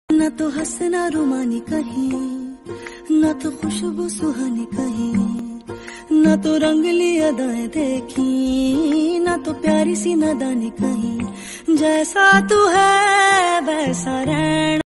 न तो हंसना रुमानी कहीं, न तो खुशबू सुहानी कहीं, न तो रंगली अदाएं देखी, न तो प्यारी सी नादानी कहीं। जैसा तू है वैसा रहना।